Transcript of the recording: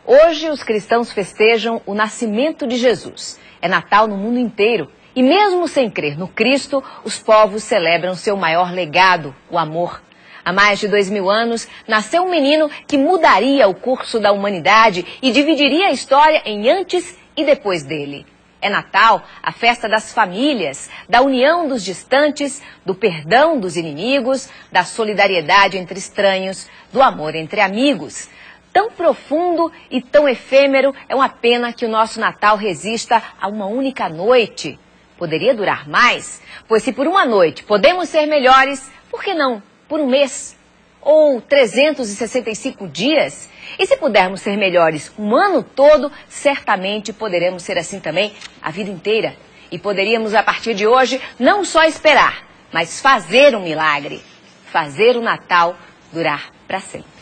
Hoje os cristãos festejam o nascimento de Jesus. É Natal no mundo inteiro. E mesmo sem crer no Cristo, os povos celebram seu maior legado, o amor. Há mais de 2000 anos, nasceu um menino que mudaria o curso da humanidade e dividiria a história em antes e depois dele. É Natal, a festa das famílias, da união dos distantes, do perdão dos inimigos, da solidariedade entre estranhos, do amor entre amigos. Tão profundo e tão efêmero, é uma pena que o nosso Natal resista a uma única noite. Poderia durar mais, pois se por uma noite podemos ser melhores, por que não por um mês? Ou 365 dias? E se pudermos ser melhores um ano todo, certamente poderemos ser assim também a vida inteira. E poderíamos, a partir de hoje, não só esperar, mas fazer um milagre. Fazer o Natal durar para sempre.